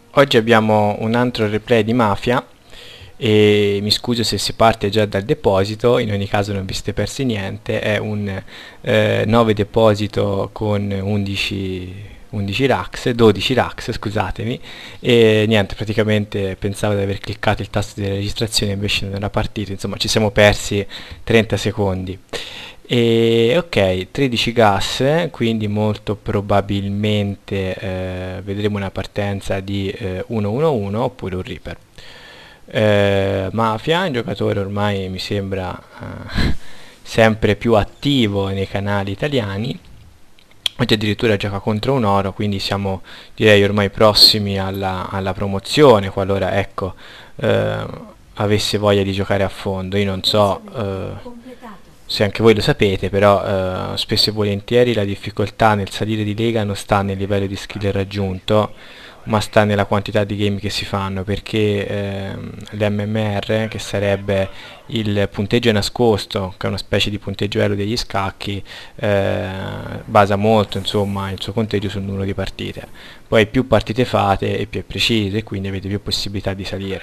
Oggi abbiamo un altro replay di Mafia e mi scuso se si parte già dal deposito, in ogni caso non vi siete persi niente, è un 9 deposito con 11 racks, 12 racks scusatemi, e niente, praticamente pensavo di aver cliccato il tasto di registrazione invece non era partito, insomma ci siamo persi 30 secondi. E ok, 13 gas, quindi molto probabilmente vedremo una partenza di 1-1-1 oppure un Reaper. Mafia, un giocatore ormai mi sembra sempre più attivo nei canali italiani. Oggi addirittura gioca contro un oro, quindi siamo direi ormai prossimi alla promozione, qualora ecco avesse voglia di giocare a fondo. Io non so se anche voi lo sapete, però spesso e volentieri la difficoltà nel salire di lega non sta nel livello di skill raggiunto, ma sta nella quantità di game che si fanno, perché l'MMR, che sarebbe il punteggio nascosto, che è una specie di punteggio elo degli scacchi, basa molto insomma il suo punteggio sul numero di partite. Poi più partite fate e più è preciso e quindi avete più possibilità di salire.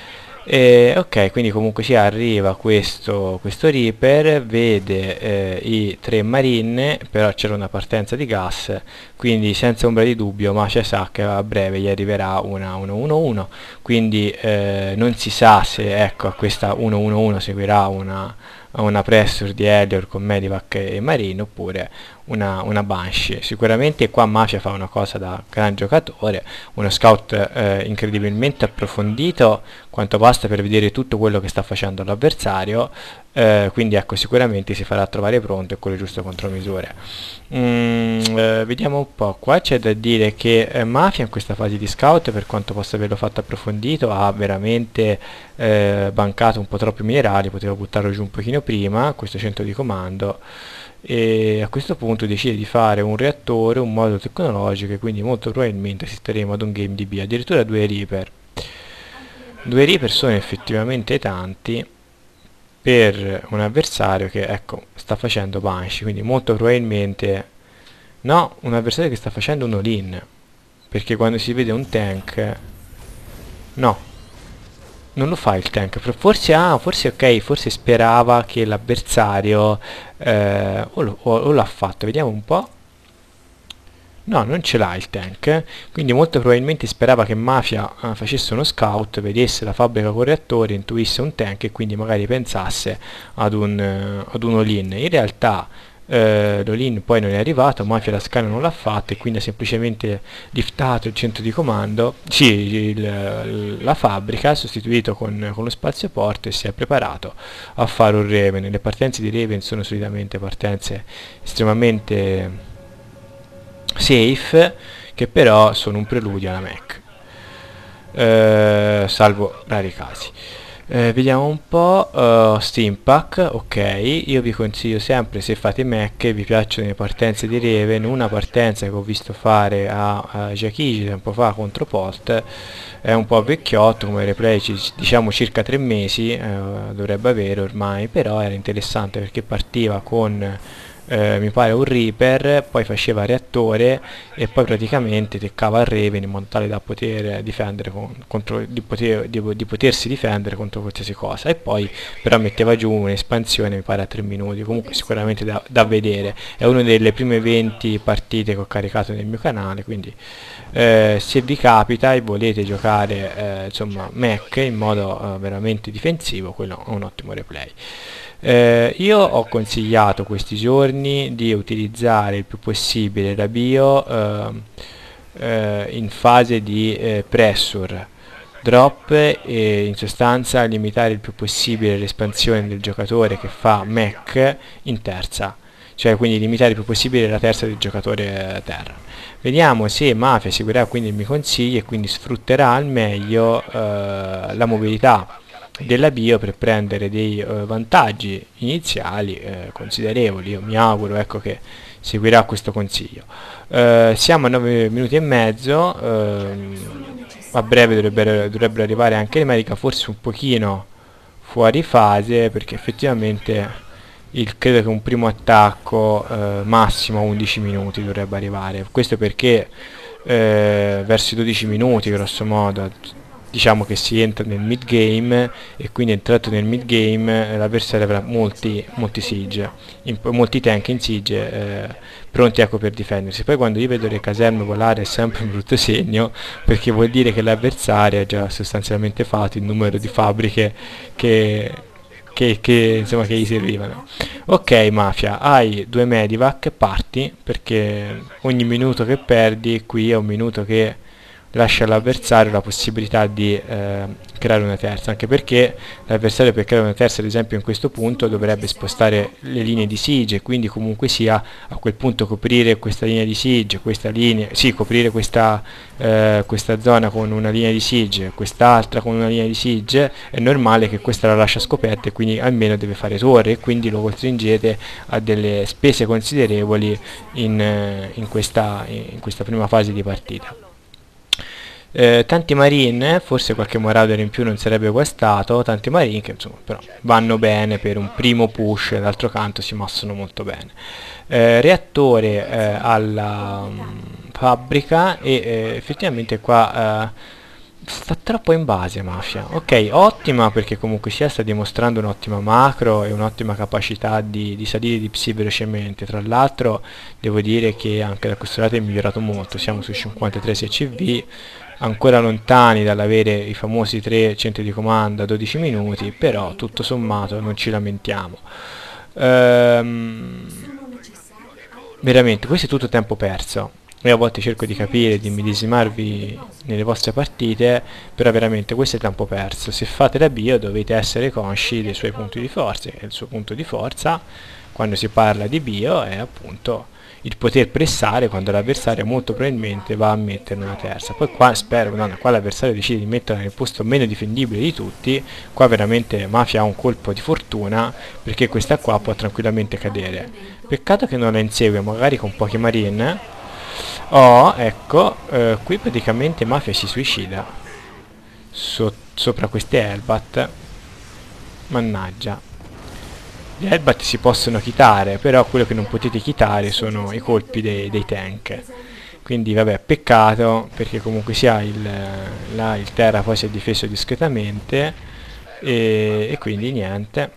Ok, quindi comunque si arriva questo Reaper, vede i tre Marine, però c'era una partenza di gas, quindi senza ombra di dubbio Mafia sa che a breve gli arriverà una 1-1-1, quindi non si sa se ecco, a questa 1-1-1 seguirà una Pressure di Hellior con Medivac e Marine oppure una Banshee. Sicuramente qua Mafia fa una cosa da gran giocatore, uno scout incredibilmente approfondito, quanto basta per vedere tutto quello che sta facendo l'avversario, quindi ecco, sicuramente si farà trovare pronto e con le giuste contromisure. Vediamo un po', qua c'è da dire che Mafia in questa fase di scout, per quanto possa averlo fatto approfondito, ha veramente bancato un po' troppi minerali, poteva buttarlo giù un pochino prima, questo centro di comando, e a questo punto decide di fare un reattore, un modulo tecnologico, e quindi molto probabilmente assisteremo ad un game di B, addirittura due Reaper. Due Reaper sono effettivamente tanti per un avversario che ecco sta facendo Banshee, quindi molto probabilmente no, un avversario che sta facendo un all-in, perché quando si vede un tank no, non lo fa il tank, forse ok, forse sperava che l'avversario o l'ha fatto, vediamo un po'. No, non ce l'ha il tank, quindi molto probabilmente sperava che Mafia facesse uno scout, vedesse la fabbrica con reattori, intuisse un tank e quindi magari pensasse ad un all-in. In realtà l'all-in poi non è arrivato, Mafia la scanner non l'ha fatto e quindi ha semplicemente liftato il centro di comando, sì, la fabbrica, sostituito con lo spazio porto e si è preparato a fare un Raven. Le partenze di Raven sono solitamente partenze estremamente safe, che però sono un preludio alla Mac, salvo rari casi. Vediamo un po', Steam Pack, ok, io vi consiglio sempre, se fate Mac e vi piacciono le partenze di Raven, una partenza che ho visto fare a Jakiji tempo fa contro Polt, è un po' vecchiotto come replay, diciamo circa 3 mesi dovrebbe avere ormai, però era interessante perché partiva con mi pare un Reaper, poi faceva reattore e poi praticamente teccava il Raven in modo tale da poter difendere di potersi difendere contro qualsiasi cosa, e poi però metteva giù un'espansione mi pare a 3 minuti, comunque sicuramente da vedere, è una delle prime 20 partite che ho caricato nel mio canale, quindi se vi capita e volete giocare insomma Mac in modo veramente difensivo, quello è un ottimo replay. Io ho consigliato questi giorni di utilizzare il più possibile la bio in fase di pressure drop, e in sostanza limitare il più possibile l'espansione del giocatore che fa mech in terza, cioè quindi limitare il più possibile la terza del giocatore terra. Vediamo se Mafia seguirà quindi i miei consigli e quindi sfrutterà al meglio la mobilità della bio per prendere dei vantaggi iniziali considerevoli. Io mi auguro ecco che seguirà questo consiglio. Siamo a 9 minuti e mezzo, a breve dovrebbero arrivare anche le medica, forse un pochino fuori fase, perché effettivamente credo che un primo attacco massimo a 11 minuti dovrebbe arrivare. Questo perché verso i 12 minuti grosso modo. Diciamo che si entra nel mid game e quindi entrato nel mid game l'avversario avrà molti siege, molti tank in siege pronti, ecco, per difendersi. Poi quando io vedo le caserme volare è sempre un brutto segno, perché vuol dire che l'avversario ha già sostanzialmente fatto il numero di fabbriche che, insomma, che gli servivano. Ok Mafia, hai 2 medivac, parti, perché ogni minuto che perdi qui è un minuto che lascia all'avversario la possibilità di creare una terza, anche perché l'avversario, per creare una terza ad esempio in questo punto, dovrebbe spostare le linee di siege, quindi comunque sia a quel punto coprire questa linea di siege, coprire questa zona con una linea di siege, quest'altra con una linea di siege. È normale che questa la lascia scoperta e quindi almeno deve fare torre, e quindi lo costringete a delle spese considerevoli in questa prima fase di partita. Tanti marine, forse qualche marauder in più non sarebbe guastato, tanti marine che insomma però vanno bene per un primo push, d'altro canto si mossano molto bene. Reattore alla fabbrica e effettivamente qua sta troppo in base Mafia. Ok, ottima, perché comunque sia dimostrando un'ottima macro e un'ottima capacità di salire di psi velocemente. Tra l'altro devo dire che anche da questo lato è migliorato molto, siamo su 53 CV, ancora lontani dall'avere i famosi 3 centri di comando a 12 minuti, però tutto sommato non ci lamentiamo. Veramente, questo è tutto tempo perso. Io a volte cerco di capire, di immedesimarvi nelle vostre partite, però veramente questo è tempo perso. Se fate la bio dovete essere consci dei suoi punti di forza, e il suo punto di forza quando si parla di bio è appunto il poter pressare quando l'avversario molto probabilmente va a metterne una terza. Poi qua spero, no, qua l'avversario decide di metterla nel posto meno difendibile di tutti, qua veramente Mafia ha un colpo di fortuna, perché questa qua può tranquillamente cadere. Peccato che non la insegue, magari con pochi marine. Oh, ecco, qui praticamente Mafia si suicida sopra queste Hellbat. Mannaggia. Gli Hellbat si possono chitare, però quello che non potete chitare sono i colpi dei tank. Quindi vabbè, peccato, perché comunque sia il Terra poi si è difeso discretamente e quindi niente.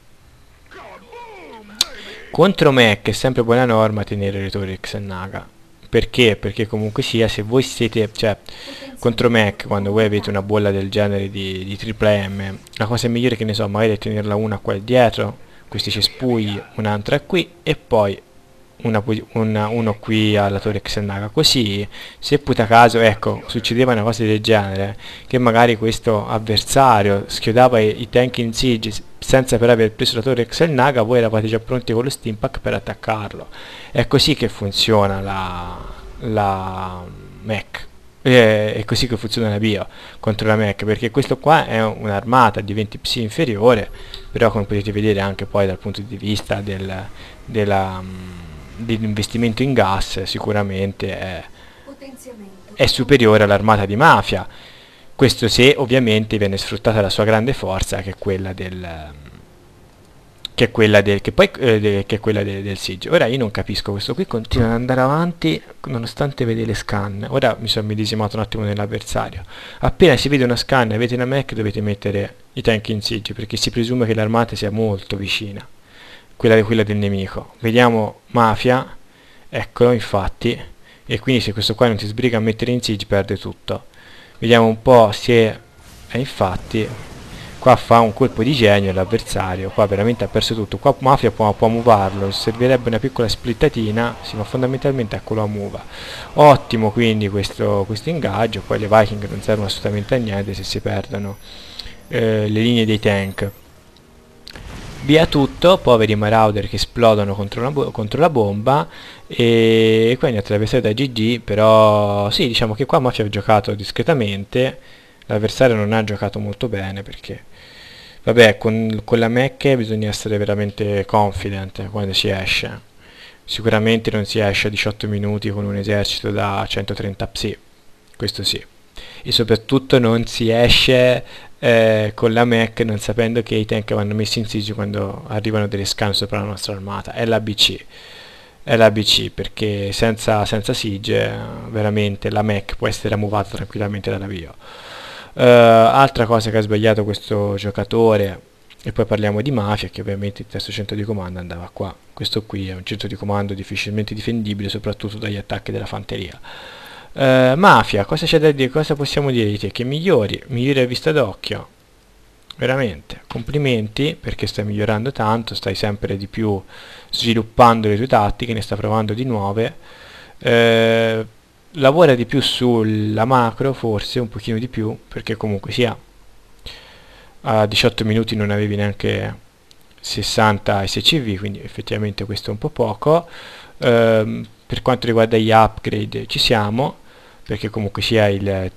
Contro Mech è sempre buona norma tenere le torri Xennaga. Perché? Perché comunque sia, se voi siete, cioè, contro Mech, quando voi avete una bolla del genere di triple M, la cosa migliore, che ne so, magari è tenerla una qua dietro, questi cespugli, un'altra qui e poi uno qui alla torre Xennaga, così se puta caso, ecco, succedeva una cosa del genere, che magari questo avversario schiodava i tank in siege senza per aver preso la torre Xennaga, voi eravate già pronti con lo steampack per attaccarlo. È così che funziona la mech. È così che funziona la bio contro la mech, perché questo qua è un'armata di 20 psi inferiore, però come potete vedere anche poi dal punto di vista dell'investimento in gas sicuramente è superiore all'armata di Mafia. Questo se ovviamente viene sfruttata la sua grande forza, che è quella del siege. Ora io non capisco, questo qui continua ad andare avanti nonostante vede le scan. Ora mi sono medesimato un attimo nell'avversario. Appena si vede una scan e avete una mech, dovete mettere i tank in siege, perché si presume che l'armata sia molto vicina, quella del nemico. Vediamo Mafia, eccolo infatti, e quindi se questo qua non si sbriga a mettere in siege perde tutto. Vediamo un po' se infatti qua fa un colpo di genio l'avversario, qua veramente ha perso tutto. Qua Mafia può muovarlo, servirebbe una piccola splittatina, sì, ma fondamentalmente eccolo a muova. Ottimo quindi questo ingaggio. Poi le Viking non servono assolutamente a niente se si perdono le linee dei tank. Via tutto, poveri Marauder che esplodono contro la bomba, e quindi attraversato da GG. Però sì, diciamo che qua Mafia ha giocato discretamente, l'avversario non ha giocato molto bene, perché vabbè, con la mech bisogna essere veramente confident quando si esce. Sicuramente non si esce a 18 minuti con un esercito da 130 psi, questo sì. E soprattutto non si esce con la mech non sapendo che i tank vanno messi in siege quando arrivano delle scan sopra la nostra armata. È l'ABC. è l'ABC, perché senza Siege veramente la Mac può essere removata tranquillamente dall'avvio. Altra cosa che ha sbagliato questo giocatore, e poi parliamo di Mafia, che ovviamente il terzo centro di comando andava qua. Questo qui è un centro di comando difficilmente difendibile, soprattutto dagli attacchi della fanteria. Mafia, cosa c'è da dire? Cosa possiamo dire di te? Che migliori a vista d'occhio. Veramente, complimenti, perché stai migliorando tanto, stai sempre di più sviluppando le tue tattiche, ne stai provando di nuove. Lavora di più sulla macro, forse un pochino di più, perché comunque sia a 18 minuti non avevi neanche 60 SCV, quindi effettivamente questo è un po' poco. Per quanto riguarda gli upgrade ci siamo, perché comunque sia il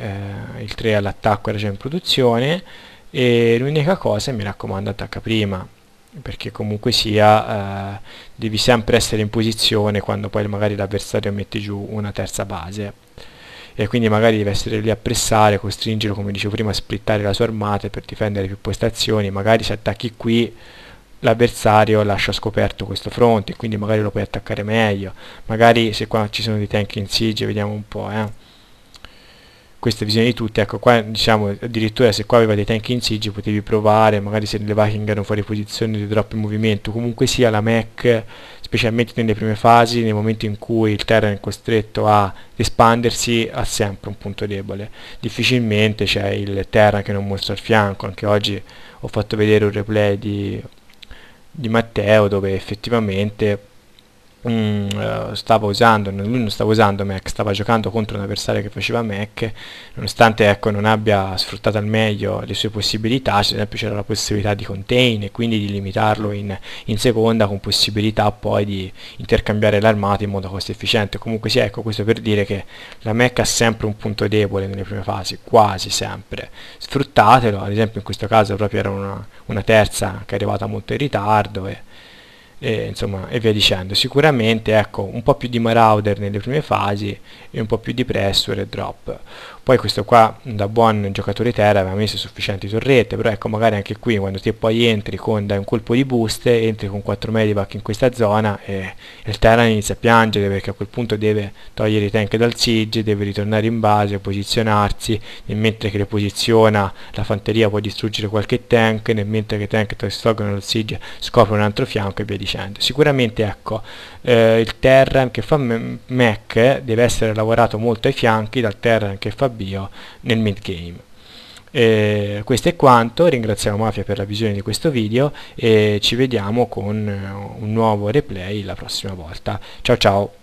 3 all'attacco era già in produzione, e l'unica cosa, mi raccomando, attacca prima, perché comunque sia devi sempre essere in posizione quando poi magari l'avversario mette giù una terza base, e quindi magari deve essere lì a pressare, costringerlo, come dicevo prima, a splittare la sua armata per difendere più postazioni. Magari se attacchi qui l'avversario lascia scoperto questo fronte, quindi magari lo puoi attaccare meglio. Magari se qua ci sono dei tank in siege, vediamo un po', questa visione di tutte, ecco qua diciamo addirittura se qua aveva dei tank in siege potevi provare, magari se le Viking erano fuori posizione di troppo in movimento. Comunque sia la mech, specialmente nelle prime fasi, nel momento in cui il Terran è costretto a espandersi, ha sempre un punto debole. Difficilmente c'è il Terran che non mostra il fianco. Anche oggi ho fatto vedere un replay di Matteo dove effettivamente stava usando, lui non stava usando mech, stava giocando contro un avversario che faceva mech, nonostante ecco non abbia sfruttato al meglio le sue possibilità. Ad esempio c'era la possibilità di contain e quindi di limitarlo in seconda, con possibilità poi di intercambiare l'armata in modo costo efficiente. Comunque sia, ecco, questo per dire che la mech ha sempre un punto debole nelle prime fasi, quasi sempre. Sfruttatelo, ad esempio in questo caso proprio era una terza che è arrivata molto in ritardo, insomma, e via dicendo. Sicuramente ecco un po' più di Marauder nelle prime fasi e un po' più di Pressure e Drop. Poi questo qua da buon giocatore terra aveva messo sufficienti torrette, però ecco magari anche qui quando te poi entri dai un colpo di boost, entri con 4 medivac in questa zona e il terra inizia a piangere, perché a quel punto deve togliere i tank dal siege, deve ritornare in base, posizionarsi, nel mentre che le posiziona la fanteria può distruggere qualche tank, nel mentre che i tank tolgono dal siege scopre un altro fianco e via dicendo. Sicuramente ecco il Terran che fa mech deve essere lavorato molto ai fianchi dal Terran che fa bio nel mid game. Questo è quanto, ringraziamo Mafia per la visione di questo video e ci vediamo con un nuovo replay la prossima volta. Ciao ciao!